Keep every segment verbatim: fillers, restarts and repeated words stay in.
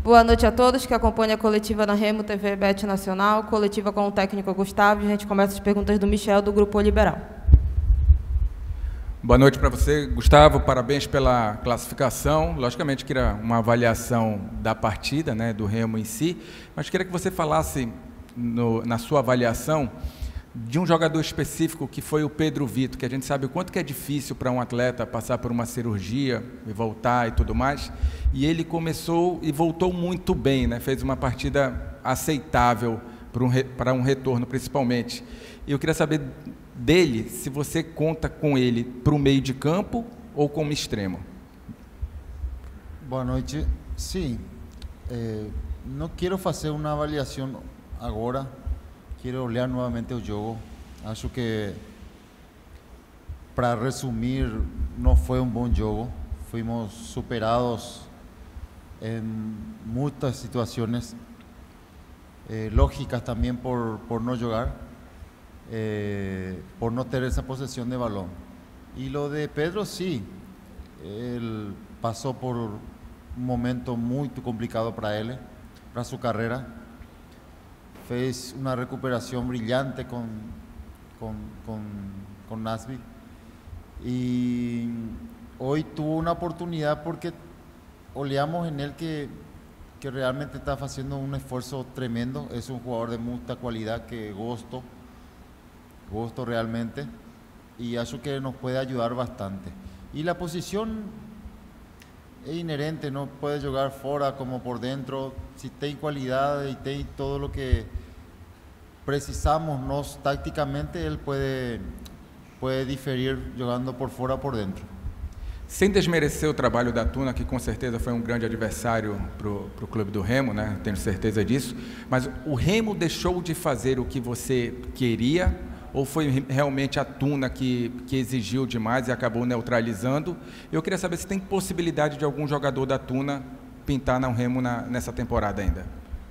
Boa noite a todos que acompanham a coletiva na Remo T V Bet Nacional, coletiva com o técnico Gustavo. A gente começa as perguntas do Michel, do Grupo Liberal. Boa noite para você, Gustavo. Parabéns pela classificação. Logicamente, queria uma avaliação da partida, né, do Remo em si, mas queria que você falasse, no, na sua avaliação, de um jogador específico que foi o Pedro Vitor, que a gente sabe o quanto que é difícil para um atleta passar por uma cirurgia e voltar e tudo mais, e ele começou e voltou muito bem, né? Fez uma partida aceitável para um, para um retorno, principalmente. E eu queria saber dele, se você conta com ele para o meio de campo ou como extremo. Boa noite. Sim, eh, não quero fazer uma avaliação agora. Quiero olhar nuevamente el jogo. Acho que, para resumir, no fue un buen jogo. Fuimos superados en muchas situaciones, eh, lógicas también por, por no jugar, eh, por no tener esa posesión de balón. Y lo de Pedro, sí, él pasó por un momento muy complicado para él, para su carrera. Fez una recuperación brillante con, con, con, con Nashville y hoy tuvo una oportunidad porque oleamos en él que, que realmente está haciendo un esfuerzo tremendo. Es un jugador de mucha cualidad que gosto, gosto realmente, y acho que nos puede ayudar bastante. Y la posición es inherente, no puede jugar fuera como por dentro. Si tiene cualidad y tiene todo lo que precisamos nos tácticamente, él puede, puede diferir jogando por fora ou por dentro. Sem desmerecer o trabalho da Tuna, que com certeza foi um grande adversário para o clube do Remo, né? Tenho certeza disso, mas o Remo deixou de fazer o que você queria ou foi realmente a Tuna que, que exigiu demais e acabou neutralizando? Eu queria saber se tem possibilidade de algum jogador da Tuna pintar no Remo na, nessa temporada ainda.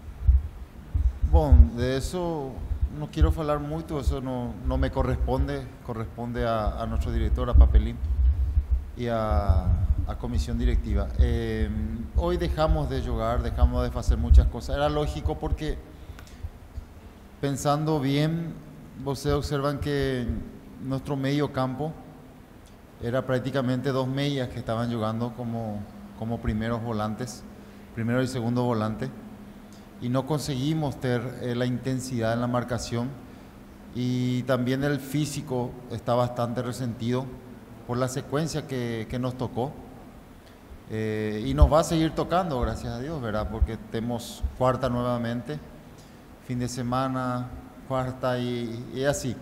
Bom, de eso no quiero falar mucho, eso no, no me corresponde, corresponde a, a nuestro director, a Papelín y a, a comisión directiva. Eh, hoy dejamos de jugar, dejamos de hacer muchas cosas. Era lógico porque, pensando bien, ustedes observan que nuestro medio campo era prácticamente dos medias que estaban jugando como, como primeros volantes, primero y segundo volante, y no conseguimos tener eh, la intensidad en la marcación, y también el físico está bastante resentido por la secuencia que, que nos tocó, eh, y nos va a seguir tocando, gracias a Dios, ¿verdad? Porque tenemos cuarta nuevamente, fin de semana, cuarta y, y así.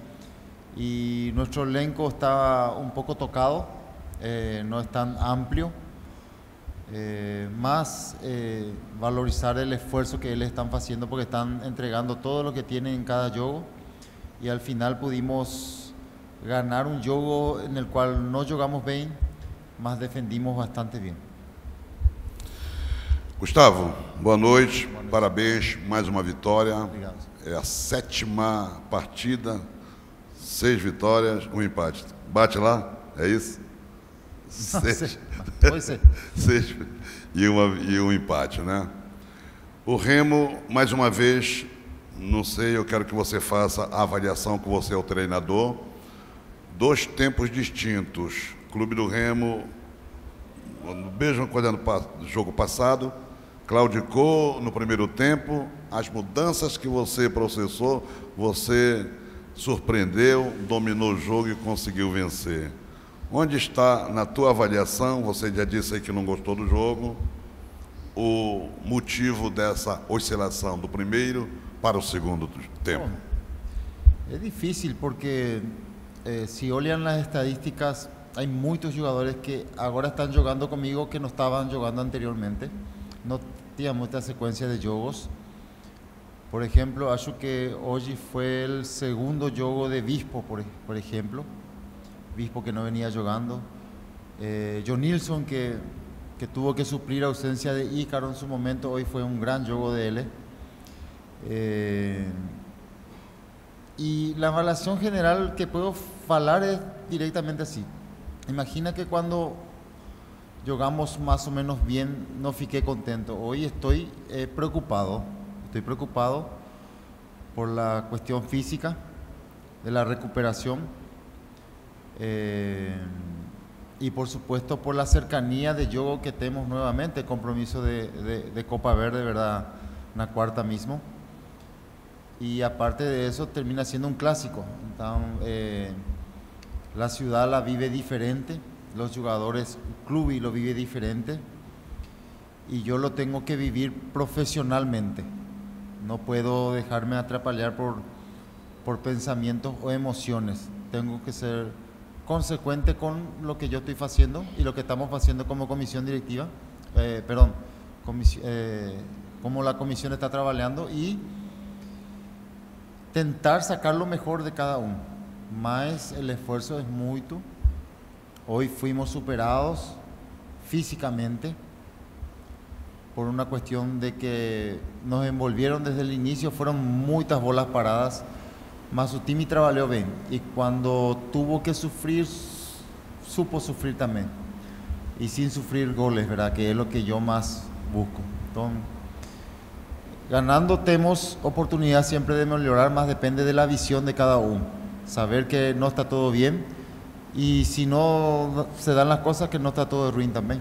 Y nuestro elenco está un poco tocado, eh, no es tan amplio, eh, más eh, valorizar el esfuerzo que ellos están haciendo porque están entregando todo lo que tienen en cada juego, y al final pudimos ganar un juego en el cual no jugamos bien, mas defendimos bastante bien. Gustavo, boa noite, boa noite. Parabéns, mais uma vitória. Obrigado. É a sétima partida, seis vitórias, um empate. Bate lá, é isso? Seis. Pode ser. Seis e, uma, e um empate, né? O Remo, mais uma vez, não sei, eu quero que você faça a avaliação, que você é o treinador. Dois tempos distintos. Clube do Remo, mesmo quando no jogo passado, claudicou no primeiro tempo. As mudanças que você processou, você surpreendeu, dominou o jogo e conseguiu vencer. Onde está, na tua avaliação, você já disse aí que não gostou do jogo, o motivo dessa oscilação do primeiro para o segundo tempo? Bom, é difícil porque eh, se olham as estadísticas, há muitos jogadores que agora estão jogando comigo que não estavam jogando anteriormente. Não tinha muita sequência de jogos. Por exemplo, acho que hoje foi o segundo jogo de Bispo, por, por exemplo. Bispo que no venía jugando. Eh, John Nilsson que, que tuvo que suplir la ausencia de Ícaro en su momento, hoy fue un gran juego de él. Eh, y la evaluación general que puedo hablar es directamente así. Imagina que cuando jugamos más o menos bien, no fiqué contento. Hoy estoy eh, preocupado, estoy preocupado por la cuestión física, de la recuperación eh, y por supuesto por la cercanía de juego que tenemos nuevamente, compromiso de, de, de Copa Verde, ¿verdad? Una cuarta mismo. Y aparte de eso termina siendo un clásico. Entonces, eh, la ciudad la vive diferente, los jugadores, el club y lo vive diferente, y yo lo tengo que vivir profesionalmente. No puedo dejarme atrapallar por, por pensamientos o emociones. Tengo que ser consecuente con lo que yo estoy haciendo y lo que estamos haciendo como comisión directiva, eh, perdón, comis eh, como la comisión está trabajando, y tentar sacar lo mejor de cada uno. Más el esfuerzo es mucho. Hoy fuimos superados físicamente por una cuestión de que nos envolvieron desde el inicio, fueron muchas bolas paradas, mas su time trabajó bien, y cuando tuvo que sufrir, supo sufrir también, y sin sufrir goles, ¿verdad? Que es lo que yo más busco. Entonces, ganando tenemos oportunidad siempre de mejorar, más depende de la visión de cada uno. Saber que no está todo bien, y si no se dan las cosas, que no está todo ruim também.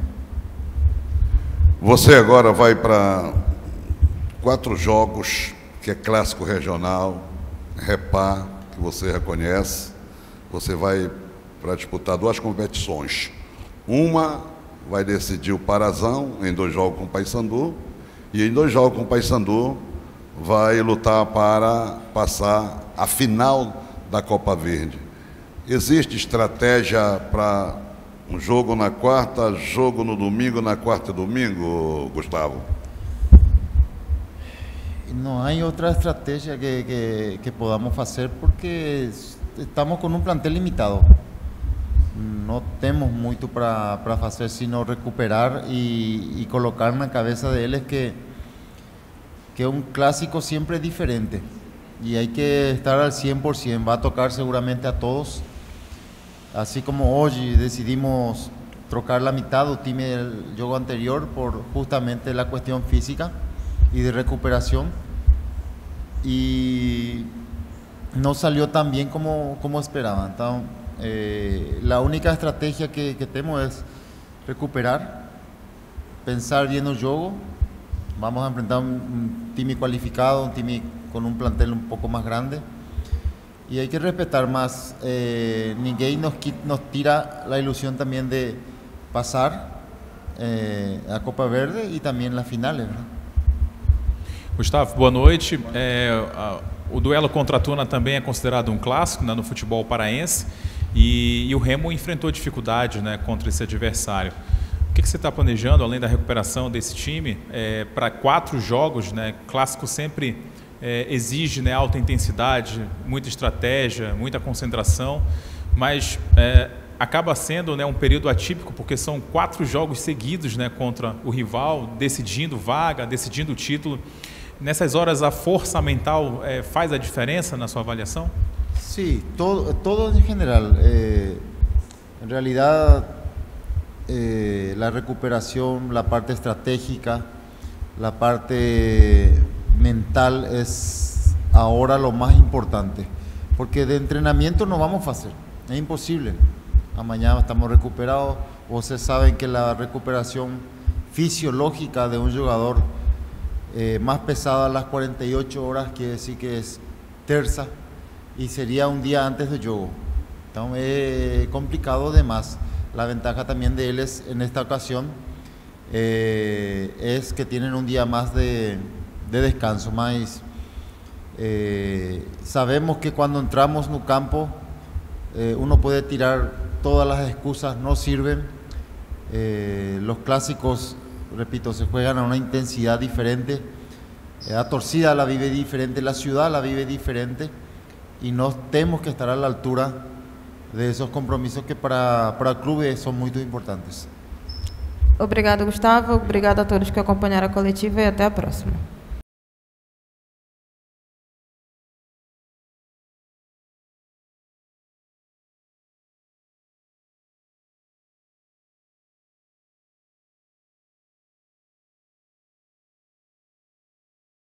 Você agora vai para quatro jogos, que é clássico regional, Repá, que você reconhece. Você vai para disputar duas competições. Uma vai decidir o Parazão em dois jogos com o Paysandu, e em dois jogos com o Paysandu vai lutar para passar a final da Copa Verde. Existe estratégia para um jogo na quarta, jogo no domingo, na quarta e domingo, Gustavo? Não há outra estratégia que, que, que podamos fazer, porque estamos com um plantel limitado. Não temos muito para fazer, sino recuperar e, e colocar na cabeça deles que, que um clássico sempre é diferente. Y hay que estar al cien por ciento, va a tocar seguramente a todos, así como hoy decidimos trocar la mitad del time del juego anterior por justamente la cuestión física y de recuperación, y no salió tan bien como, como esperaban. Entonces, eh, la única estrategia que, que tenemos es recuperar, pensar bien el juego. Vamos a enfrentar un, un time cualificado, un time con un plantel un poco más grande, y hay que respetar más. Eh, ninguém nos, nos tira la ilusión también de pasar eh, a Copa Verde y también las finales, ¿verdad? Gustavo, boa noite. É, a, o duelo contra a Tuna também é considerado um clássico, né, no futebol paraense, e, e o Remo enfrentou dificuldades, né, contra esse adversário. O que, que você está planejando, além da recuperação desse time, é, para quatro jogos, né? Clássico sempre é, exige, né, alta intensidade, muita estratégia, muita concentração, mas é, acaba sendo, né, um período atípico, porque são quatro jogos seguidos, né, contra o rival, decidindo vaga, decidindo o título. Nessas horas, a força mental é, faz a diferença na sua avaliação? Sim, todo, todo em geral. Eh, en realidad, eh, la recuperación, la parte estratégica, la parte mental es ahora lo más importante, porque de entrenamiento no vamos a hacer, es imposible. Mañana estamos recuperados. Ustedes saben que la recuperación fisiológica de un jugador eh, más pesada a las cuarenta y ocho horas, quiere decir que es terza, y sería un día antes del juego. Entonces es complicado de más. La ventaja también de él es, en esta ocasión, eh, es que tienen un día más de, de descanso. Más, eh, sabemos que cuando entramos en un campo, eh, uno puede tirar todas las excusas, no sirven. Eh, los clásicos, repito, se juegan a una intensidad diferente. Eh, la torcida la vive diferente, la ciudad la vive diferente, y no tenemos que estar a la altura de esos compromisos que para, para o clube são muito importantes. Obrigado, Gustavo. Obrigado a todos que acompanharam a coletiva, e até a próxima.